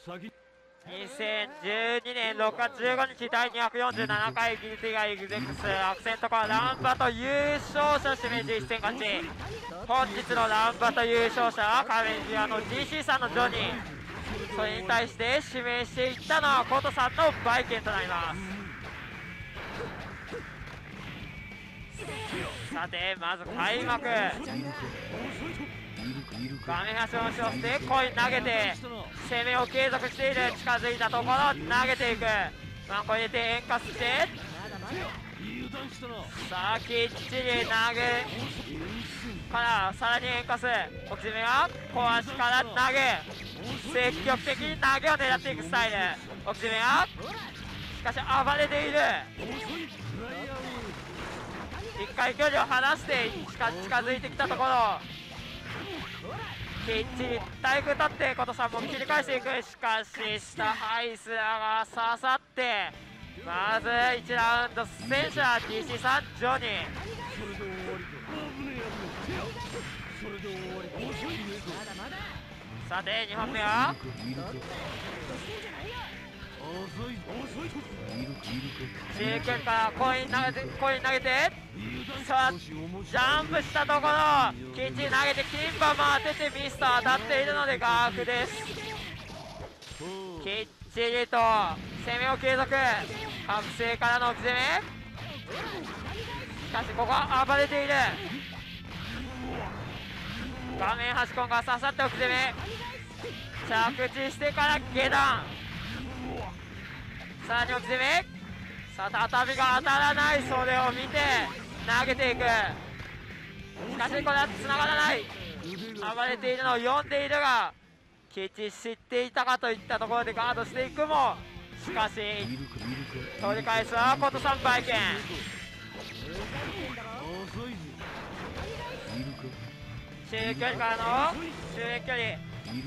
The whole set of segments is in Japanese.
2012年6月15日第247回ギルティガイグゼックスアクセントコアランバト優勝者指名11戦勝ち。本日のランバト優勝者はカメンジアの GC さんのジョニー。それに対して指名していったのはコトさんのバイケンとなります。さてまず開幕、画面端を押し寄せてコイン投げて攻めを継続している。近づいたところ投げていく。ワンコ入れて円滑して、さあきっちり投げからさらに円滑、置き攻めは小足から投げ、積極的に投げを狙っていくスタイル。置き攻めはしかし暴れている。一回距離を離して近づいてきたところきっちり体育取ってコトさんも切り返していく。しかし下ハイスラが刺さってまず1ラウンド戦車 DC さんジョニー。さて2本目は中堅からコイン投げてさあジャンプしたところきっちり投げてキンバも当ててミスト当たっているのでガーフです。きっちりと攻めを継続、覚醒からの置き攻め、しかしここは暴れている。画面端コンが刺さって置き攻め、着地してから下段、さらに置き攻め、さあ畳が当たらない。それを見て投げていく。しかしこれは繋がらない。暴れているのを読んでいるがきっちり知っていたかといったところでガードしていくも、しかし取り返すはコトさんバイケン。中距離からの中遠距離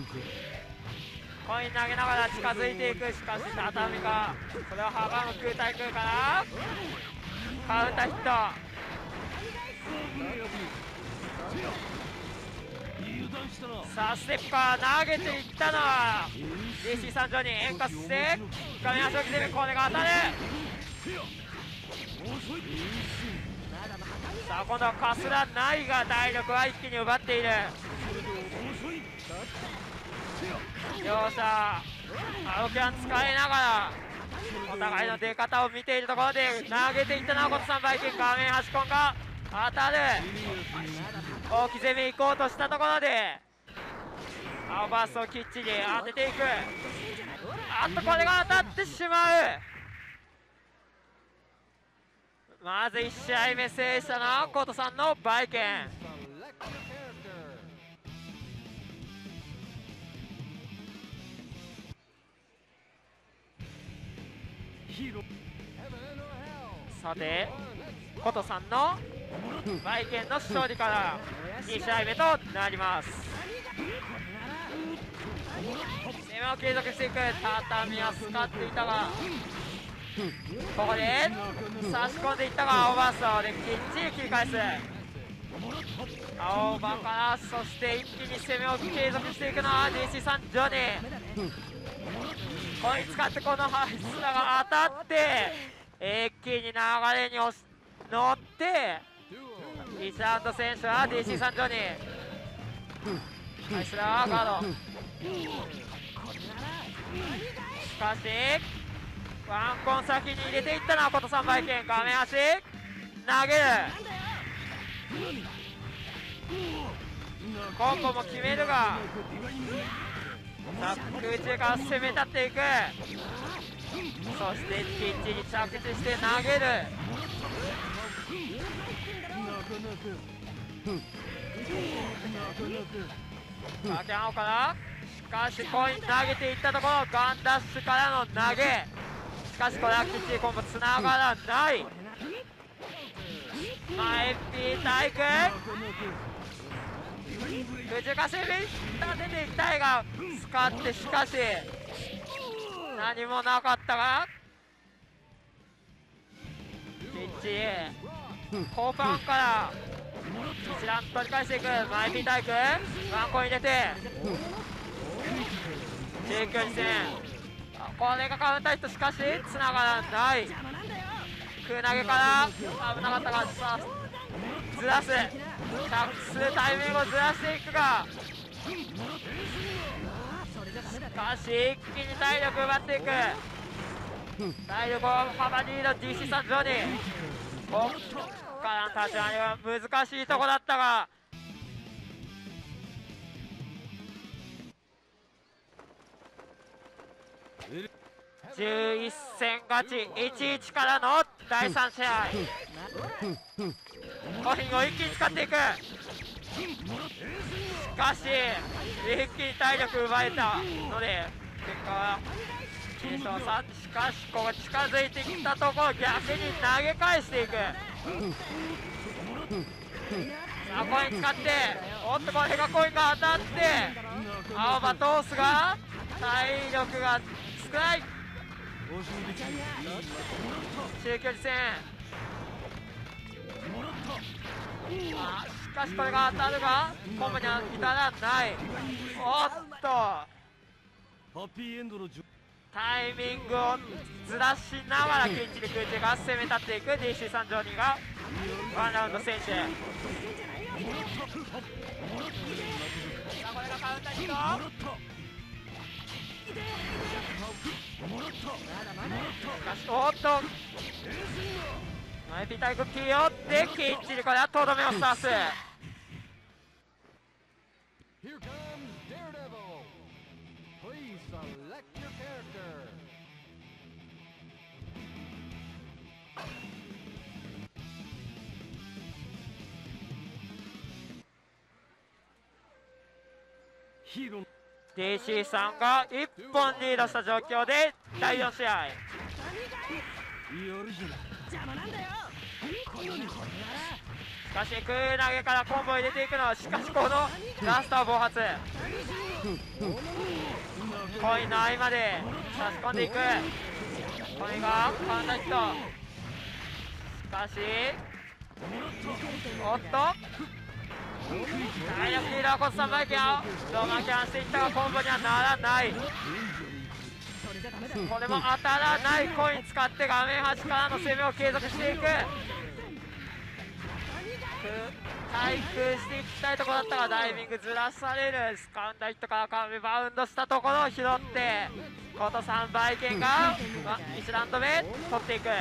コイン投げながら近づいていく。しかし畳がそれを阻む空対空からカウンターヒット。さあステップから投げていったのは DC さんジョニー。円滑して画面足を決め、これが当たる。さあ今度はかすらないが体力は一気に奪っている。両者アロキャン使いながらお互いの出方を見ているところで投げていったのはコトさんバイキン。画面端コンが当たる。大き攻め行こうとしたところで青バーストをきっちり当てていく。あっとこれが当たってしまう。まず1試合目制したのはコトさんのバイケン。さてコトさんのバイケンの勝利から2試合目となります。攻めを継続していく。畳は使っていたがここで差し込んでいったが青バーストできっちり切り返す。青バからそして一気に攻めを継続していくのは DC さんジョニー。これ使ってこのハイスラが当たって一気に流れに乗って1ラウンド選手は DC さんジョニー。ハイスラーガード、しかしワンコン先に入れていったのはコトさんバイケン。画面足投げる。コンボも決めるがさあ空中から攻め立っていく。そしてきっちり着地して投げる。さあキャンオからしかしコイン投げていったところガンダッシュからの投げ、しかしこれはきっちりコンボつながらない。前 P 体育空中から攻め立てていきたいが使って、しかし何もなかったがきっちりコーパンから一段取り返していく。前 P 体育ワンコイン入れて中距離戦、これがカウンターヒット、しかしつながらない。空投げから危なかったが、さあずらす、着地するタイミングをずらしていくが、しかし一気に体力奪っていく。体力を幅にリード DC さんジョニー、ここからの立ち回りは難しいとこだったが、11戦勝ち 1-1 からの第3試合、コインを一気に使っていく。しかし一気に体力奪えたので結果は9勝3。しかしここ近づいてきたところ逆に投げ返していく。さあコイン使って、おっとこれがコインが当たって青葉通すが体力が少ない。中距離戦、しかしこれが当たるがコンボには至らない。おっとタイミングをずらしながらきっちり空中が攻め立っていく DC 三条2がワンラウンド先制。さあこれがカウンターヒット、しかしおっとマイピータイクキーをってきっちりこれはとどめを刺す。DC さんが1本リードした状況で第4試合。しかし空投げからコンボを入れていくの、しかしこのラストは暴発、コインの合間で差し込んでいく。コインがカウンターヒット、しかしおっと体力リーダーコスタンバイキャンロマキャンしていったがコンボにはならない。これも当たらない。コイン使って画面端からの攻めを継続していく。対空していきたいところだったがダイビングずらされる。カウンターヒットから壁バウンドしたところを拾ってコトさんバイケンが1ラウンド目取っていく。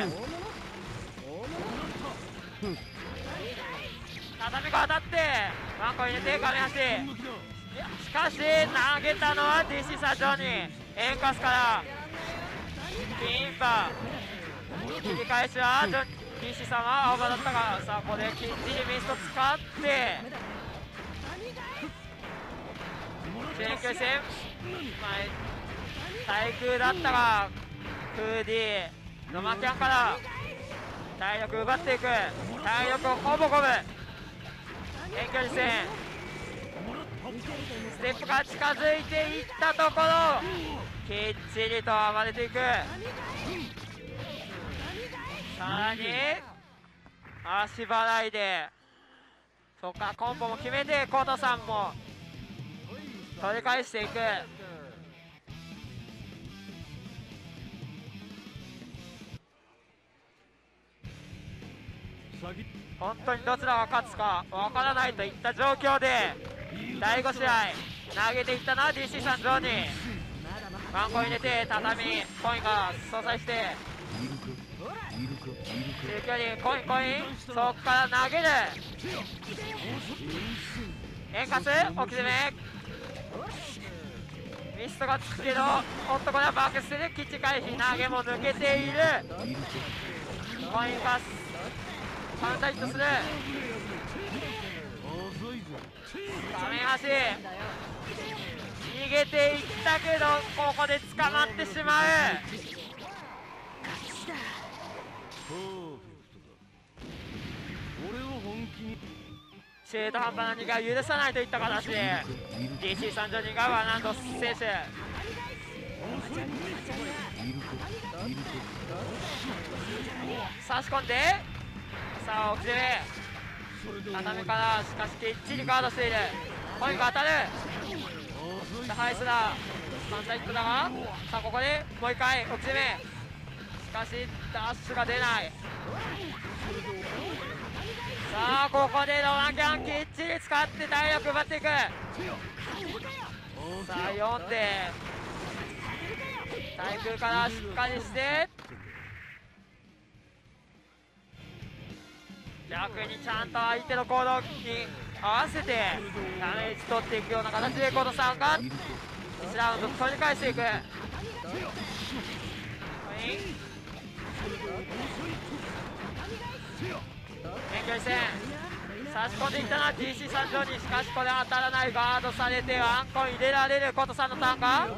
畳が当たってワンコ入れて画面端、しかし投げたのは DC サジョニー。円滑からピンパ切り返しはDC さんは青葉だったが、さあここできっちりミスト使って中距離戦、対空だったがフーディロマキャンから体力奪っていく。体力をほぼ5分遠距離戦、ステップが近づいていったところきっちりと暴れていく。さらに足払いでそっかコンボも決めてコートさんも取り返していく。本当にどちらが勝つかわからないといった状況で第5試合投げていったのは DC さんゾーンにワンコイン入れて畳コインが相殺して中距離コインそこから投げる円滑置き攻めミストがつくけどおっとこれはバックスでキッチ回避投げも抜けている。コインがカウンターヒットする。画面端逃げていったけどここで捕まってしまう。中途半端な逃げが許さないといった形で DC 三条人がワンラウンド選手差し込んでさあ奥攻め畳からしかしきっちりガードしている。コインが当たるハイスラー関西ヒットだが、さあここでもう一回置き攻め。しかしダッシュが出ない。さあここでロマキャンきっちり使って体力奪っていく。さあ4で対空からしっかりして逆にちゃんと相手の行動に合わせてダメージ取っていくような形でコトさんが1ラウンド取り返していく。遠距離戦差し込んでいったのは DC 参上に、しかしこれ当たらない。ガードされてワンコン入れられるコトさんのターンが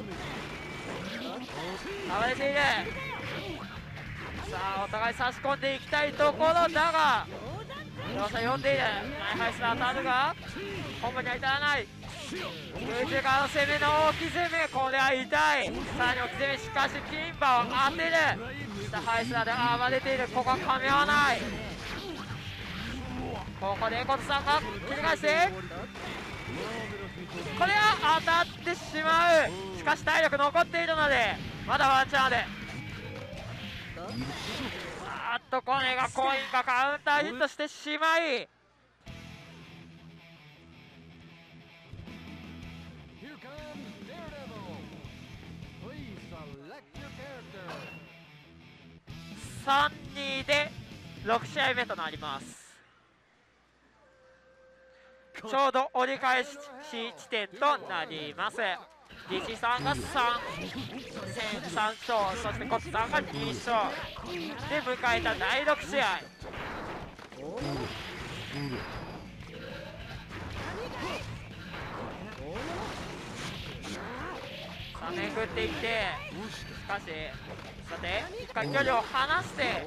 暴れている。さあお互い差し込んでいきたいところだが両者読んでいる。ナイハイスラー当たるがコンボには至らない。空中からの攻めの置き攻め、これは痛い。さらに置き攻め、しかしキンバを当てる。下ハイスラーで暴れている。ここは噛み合わない。ここでコトさんが切り返してこれは当たってしまう。しかし体力残っているのでまだワンチャンで、あっとこれがコインがカウンターヒットしてしまい、3-2で6試合目となります。ちょうど折り返し地点となります。DC さんが3勝、そしてコツさんが2勝で迎えた第6試合。さあめくっていって、しかしさて一回距離を離して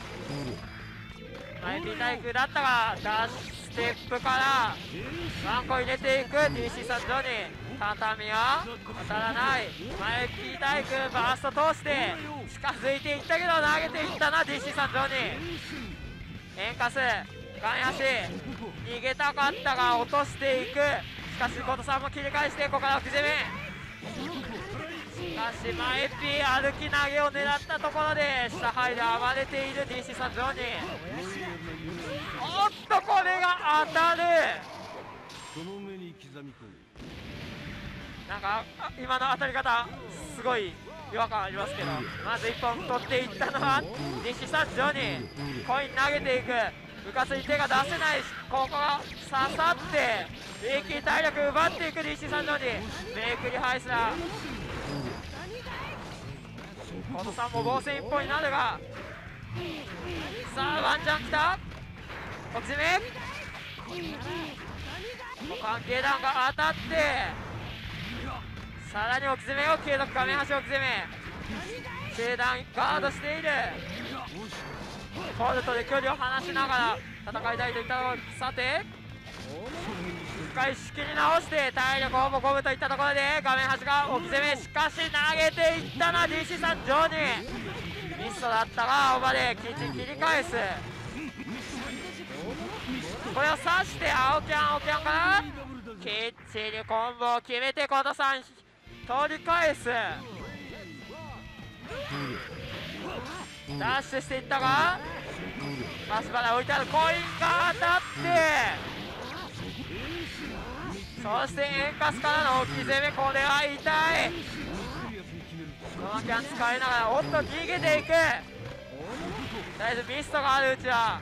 マイピー対空だったがダッシュステップからワンコ入れていく DC さんジョニー。畳は当たらない。マイピー対空バースト通して近づいていったけど投げていったな DC さんジョニー。円カスガン足逃げたかったが落としていく。しかしコトさんも切り返してここから置き攻め。しかしマイピー歩き投げを狙ったところで下ハイで暴れている DC さんジョニー。おっとこれが当たる。なんか今の当たり方すごい違和感ありますけど、まず1本取っていったのは DC さんジョニー。コイン投げていく。うかつに手が出せないし、ここが刺さって一気に体力奪っていく DC さんジョニー。メイクリハイスラーコトさんも防戦一本になるが、さあワンチャンきた。置き攻め関係弾が当たってさらに置き攻めを継続。画面端置き攻め中段ガードしている。コルトで距離を離しながら戦いたいといったところ。さて一回仕切り直して体力ほぼ5分といったところで画面端が置き攻め。しかし投げていったな DC さんジョニー。ミストだったがオーバーできっちり切り返す。これを刺して青キャンからきっちりコンボを決めてコトさん取り返す。ダッシュしていったがパスバラ置いてある。コインが当たってそして円カスからの置き攻め。これは痛い。ロマキャン使いながらおっと逃げていく。大丈夫ミストがあるうちは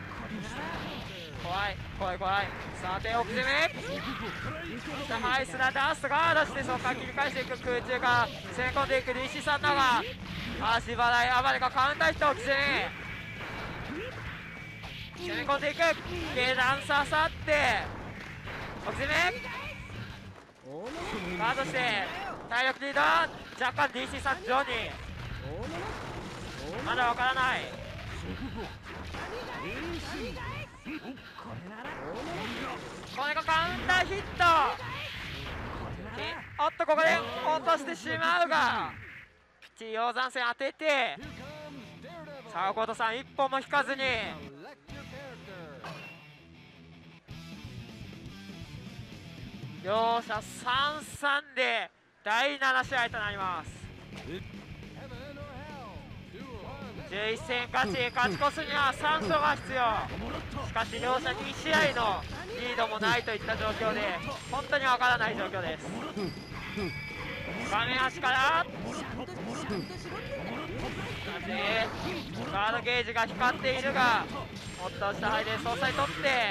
怖い。さて置き攻め下ハイスラダストガードしてそこから切り返していく。空中から攻め込んでいく DC さんだが足払い暴れがカウンターヒット。置き攻め込んでいく。下段刺さって置き攻めガードして体力リード若干 DC さんジョニーまだわからない。これがカウンターヒット。おっとここで落としてしまうがきっちり鷹山線当ててさあコトさん一本も引かずに両者3-3で第7試合となります。11戦勝ち越すには3勝が必要。しかし両者2試合のリードもないといった状況で本当にわからない状況です。画面端からガードゲージが光っているが、もっと下ハイで総裁取って、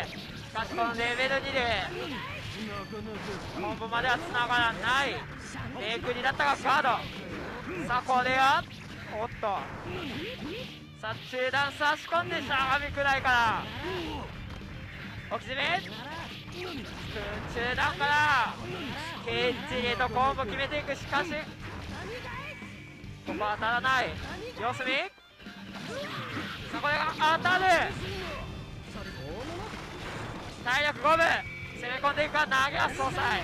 しかしこのレベル2で本部までは繋がらない。テイク2だったがガード。さあこれはおっと、さあ中段差し込んでしゃがみくらいから置き締め、中段からケージへとコンボ決めていく。しかしここは当たらない。様子見。さあこれが当たる。体力5分、攻め込んでいくが投げは総裁。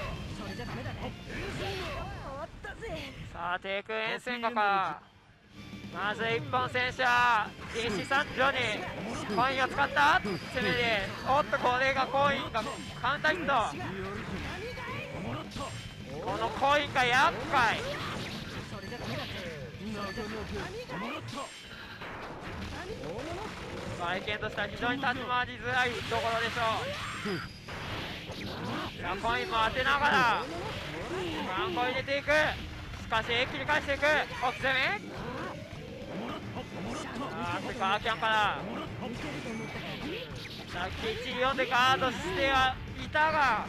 さあ低空遠征下からまず1本戦車 DC さんジョニーコインを使った攻めで、おっとこれがコインがカウンターヒット。このコインが厄介。外見としては非常に立ち回りづらいところでしょう。さあコインも当てながらワンコ入れていく。しかし切り返していく。奥攻め。ガーキャンからさっき1、4でガードしてはいたが、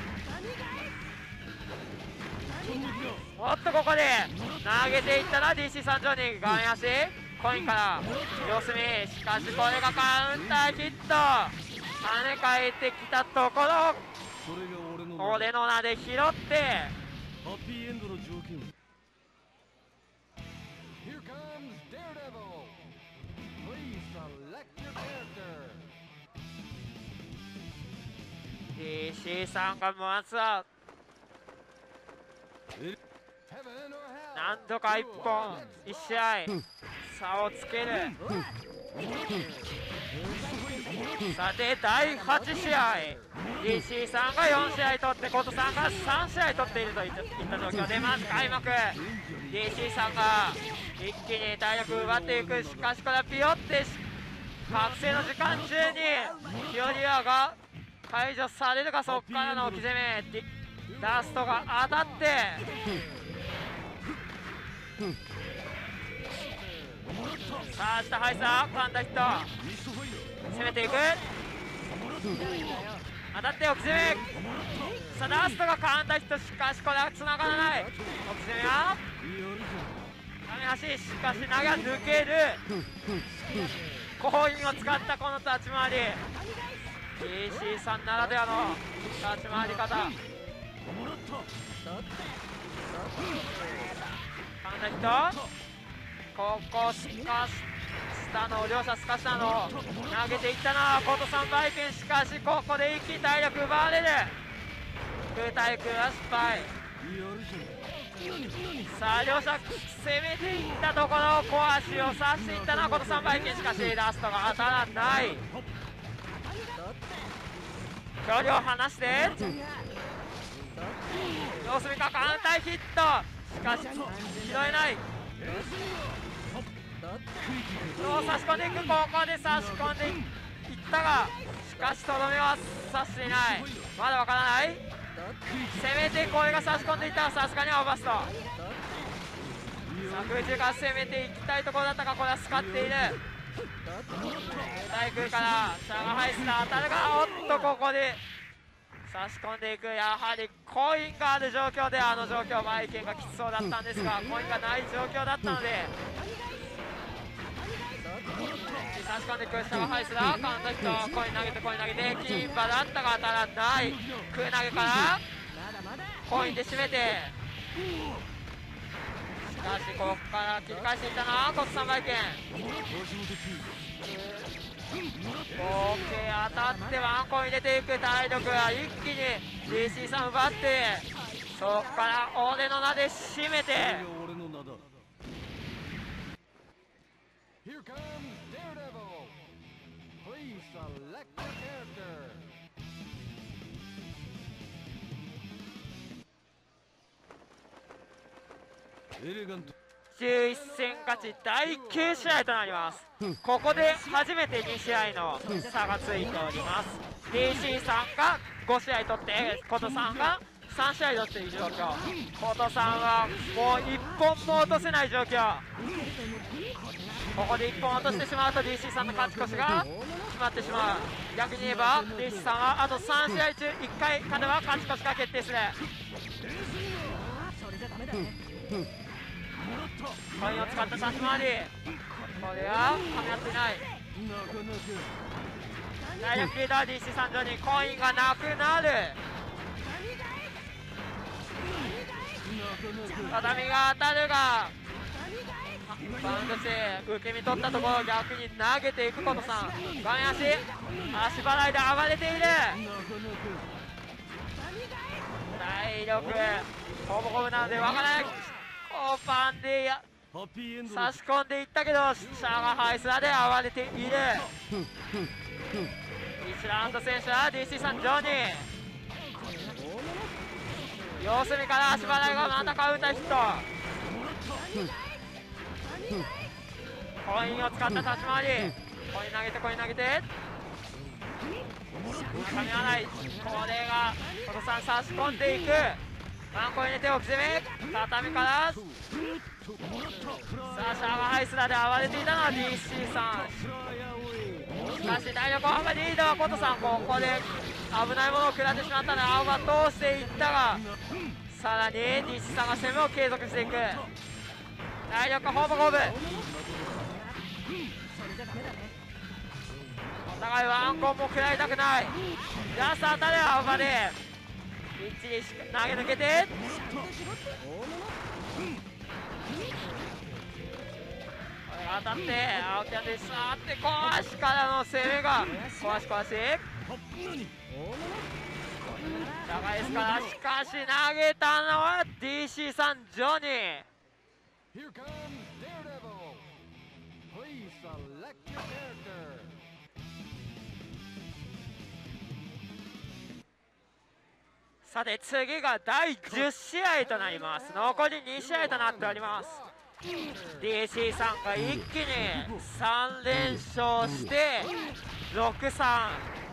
おっとここで投げていったら DC 参上に画面端コインから様子見。しかしこれがカウンターヒット。跳ね返ってきたところ俺の名で拾ってハッピーエンドの条件。DC さんがまずは何度か1本1試合差をつける。さて第8試合 DC さんが4試合取って琴さんが3試合取っているといった状況で、まず開幕 DC さんが一気に体力奪っていく。しかしこれはピヨって覚醒の時間中にピオリアが解除されるが、そこからの置き攻めダストが当たってさあ下ハイサーカウンターヒット攻めていく。当たって置き攻め。さあダストがカウンターヒット。しかしこれは繋がらない。置き攻めは画面端。しかし投げは抜ける。コインを使ったこの立ち回り DC さんならではの立ち回り方。カウンターヒット。ここスカしたの両者スカしたの投げていったのはコトさんバイキン。しかしここで一気に体力奪われる。空対空は失敗。さあ両者攻めていったところを小足を刺していったのはコトさんバイキン。しかしラストが当たらない。距離を離して様子見かカウンターヒット。しかし拾えない。差し込んでいく。ここで差し込んでいったが、しかしとどめは刺していない。まだわからない。攻めてこれが差し込んでいったらさすがにオーバースト。空中から攻めていきたいところだったが、これはスカっている。対空からシャガハイスター当たるが、おっとここで差し込んでいく。やはりコインがある状況であの状況、バイキンがきつそうだったんですがコインがない状況だったので差し込んでいく。シャガハイスターカウンターヒット。コイン投げてコイン投げてキンバだったが当たらない。空投げからコインで締めて、しかしここから切り返していったのはコツさんバイキン。合計当たってワンコイン入れていく。体力が一気に DC さん奪って、そこから俺の名で締めて 11戦勝ち第9試合となります。ここで初めて2試合の差がついております。 DC さんが5試合取って琴さんが3試合取っている状況。琴さんはもう1本も落とせない状況。ここで1本落としてしまうと DC さんの勝ち越しが決まってしまう。逆に言えば DC さんはあと3試合中1回勝てば勝ち越しが決定する。コインを使った立ち回り、これは噛み合っていない。大力リーダー DC 参上にコインがなくなる。畳が当たるがバウンドして受け身取ったところ、逆に投げていくことさん。画面足払いで暴れている。体力ほぼほぼなのでわからない。コーパンで差し込んでいったけどシャガハイスラで暴れている。1ラウンド選手は DC さんジョニー。様子見から足払いがまたカウンターヒット。コインを使った立ち回り、コイン投げてコイン投げて噛み合わない。これがコトさん差し込んでいく。ワンコインで手を攻め畳からさあシャガハイスラで暴れていたのは DC さん。しかし体力オーバーリードはコトさん、ここで危ないものを食らってしまったので青が通していったが、さらに DC さんが攻めを継続していく。体力ほぼ五分。お互いワンコンも食らいたくない。ジャスト当たる青場できっちり投げ抜けてこれが当たって青木はでさーって壊しからの攻めが壊し長いですから、しかし投げたのは DC さんジョニー。さて次が第10試合となります。残り2試合となっております。 DC さんが一気に3連勝して6-3。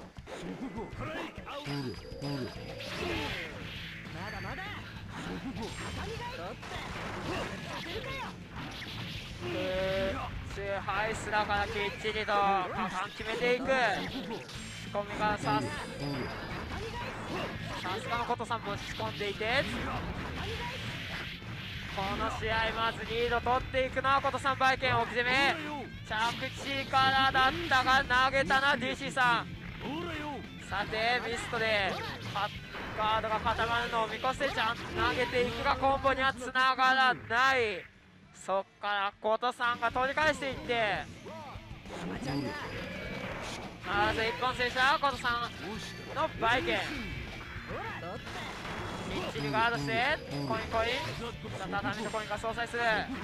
ハイスラからきっちりと果敢決めていく。仕込みがさすがのことさんも仕込んでいて、この試合まずリード取っていくのはことさんバイケン置き攻め。着地からだったが投げたのは DC さん。さてミストでガードが固まるのを見越してちゃんと投げていくがコンボにはつながらない。そっからことさんが取り返していって、まず一本選手はことさんのバイケンきっちりガードしてコイン畳とコインが相殺する。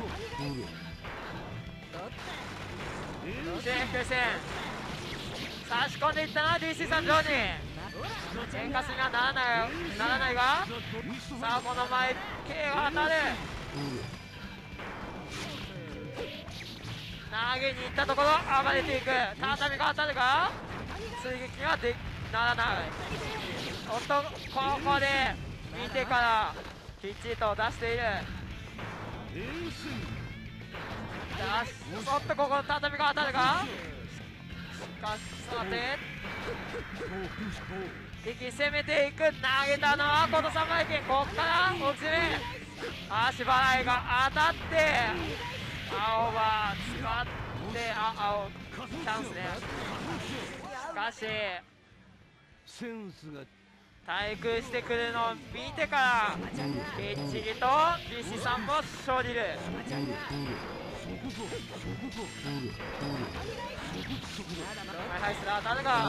全空戦差し込んでいったのは DC さんジョニー。喧嘩すにはならないが、さあこの前 K が当たる。投げに行ったところ暴れていく。畳が当たるが追撃にはならない。おっとここで見てからきっちりと出している。おっとここ畳が当たるが、しかしさて敵攻めていく。投げたのはことさんバイケン。こっから置き攻め足払いが当たって青は使って青チャンスね。しかし対空してくるのを見てからきっちりと DC さんも生じる。ハイスラー当たるが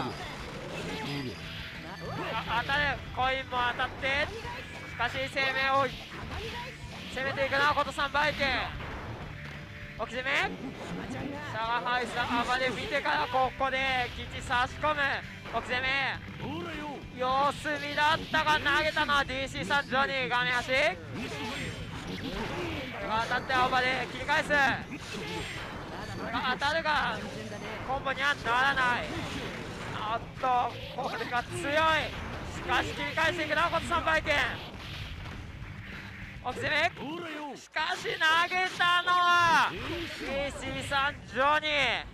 当たる。コインも当たって、しかし攻めていくのはことさんバイケン。置き攻めシャガハイスラー暴れ見てからここできっちり差し込む。置き攻め様子見だったが投げたのは DC さんジョニー。画面端れが当たって青葉で切り返す。それが当たるがコンボにはならない。あっとこれが強い。しかし切り返していくなおこと3倍剣。奥攻め、しかし投げたのは DC さんジョニー。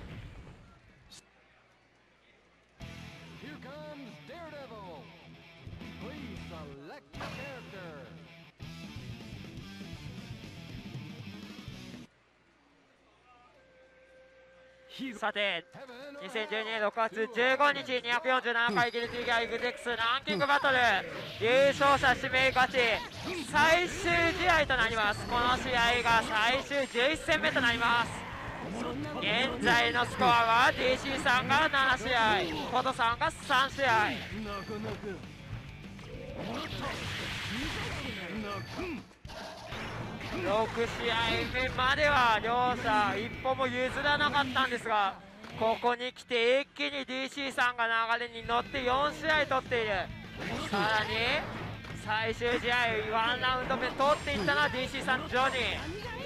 さて2012年6月15日247回ギルティギアエグゼックスランキングバトル優勝者指名勝ち最終試合となります。この試合が最終11戦目となります。現在のスコアは DC さんが7試合、コトさんが3試合。6試合目までは両者一歩も譲らなかったんですが、ここに来て一気に DC さんが流れに乗って4試合取っている。さらに最終試合1ラウンド目取っていったのは DC さんジョニー。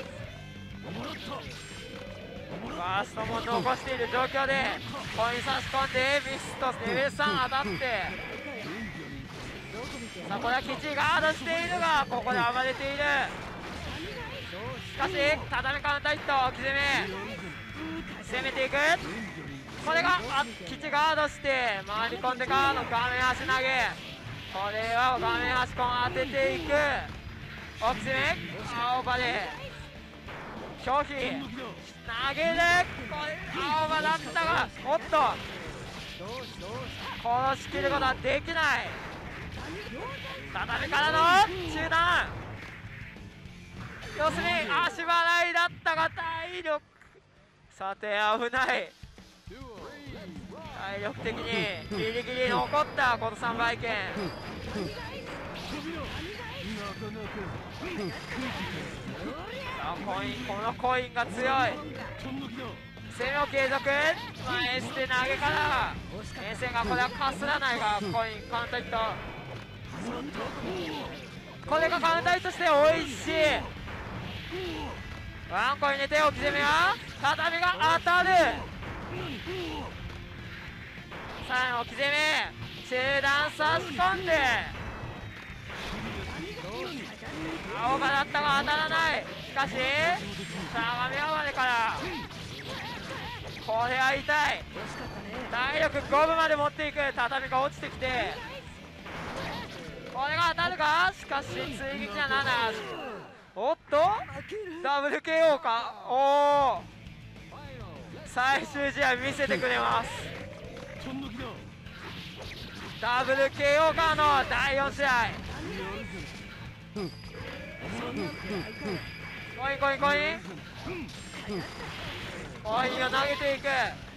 ファーストも残している状況でコイン差し込んでミスとレベル3当たって、さあこれは基地ガードしているがここで暴れている。しかし畳カウンターヒット置き攻め攻めていく。これが基地ガードして回り込んでからの画面足投げ。これは画面足コン当てていく。置き攻め青葉で拒否投げる。これ青葉だったがおっと殺しきることはできない。畳からの中段、要するに足払いだったが体力、さて危ない。体力的にギリギリ残ったこの3倍剣。さあこのコインが強い。攻めを継続、エステ投げから遠征がこれはかすらないがコインカウンターヒット。これがカウンターヒットして美味しい。ワンコインで手を置き攻めは畳が当たる。さあ置き攻め中段差し込んで青葉だったが当たらない。しかし相模青までからこれは痛い。体力5分まで持っていく。畳が落ちてきてこれが当たるがしかし追撃にはならない。おっとダブル KO か。おお最終試合見せてくれます。ダブル KO からの第4試合。コインコインコインコインを投げていく。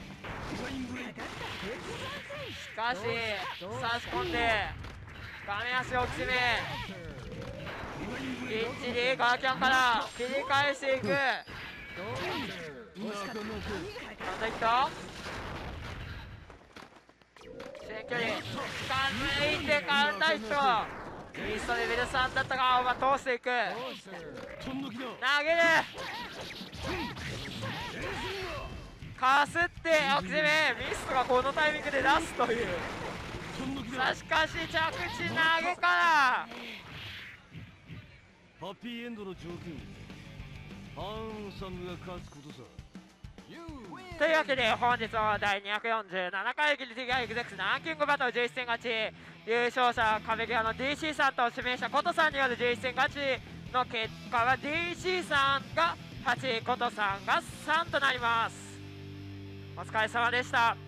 しかし差し込んで画面足を決めきっちりガーキャンから切り返していく。カウンターヒット遠距離近づいてカウンターヒット。イーストレベル3だったが青葉通していく。投げるかすって置き攻めミストがこのタイミングで出すという。さあしかし着地投げからハッピーエンドの条件ハンサムが勝つことさ。 というわけで本日は第247回ギルティギアエグゼックスランキングバトル11戦勝ち、優勝者壁際の DC さんと指名者コトさんによる11戦勝ちの結果は DC さんが8、コトさんが3となります。お疲れ様でした。